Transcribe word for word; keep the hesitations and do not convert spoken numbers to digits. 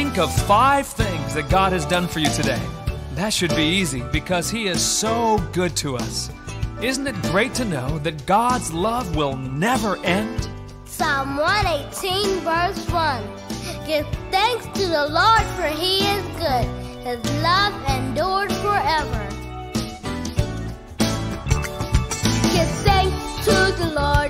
Think of five things that God has done for you today. That should be easy because He is so good to us. Isn't it great to know that God's love will never end? Psalm one eighteen, verse one. Give thanks to the Lord, for He is good. His love endures forever. Give thanks to the Lord.